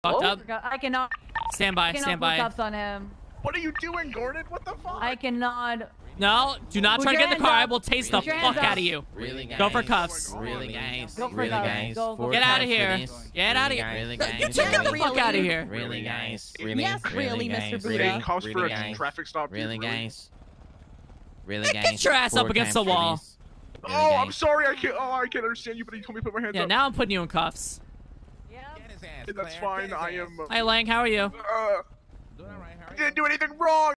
Fucked up. I cannot. Stand by. I cannot Stand put by. cuffs on him. What are you doing, Gordon? What the fuck? I cannot. No, do not try to get in the car. I will taste the Put your fuck hands out up. of you. Really, guys? Go for cuffs. Really, guys? Go for Really, cuffs. guys? Go. Four Get out of cuffs for here. this? Get out of here. Really, Get guys? the Really, fuck out of here. Really, guys? Really? Yes, really, guys? Mr. Really? Buddha. Cops for Really, a guys? traffic stop. Really, Really? guys? Really, Hey, guys? get your ass up 4 against the times for wall. this? Really, Oh, I'm guys? sorry. I can't understand you, but he told me to put my hands Yeah, up. now I'm putting you in cuffs. Yeah. Get his ass, That's Claire. fine. Get his I ass. am. Hi, Lang. How are you? Doing all right, how are you? Didn't do anything wrong.